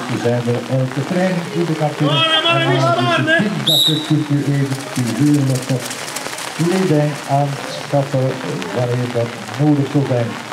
zijn we de training in de kampioen. Dat het even die aanschaffen waar je dat nodig zal zijn.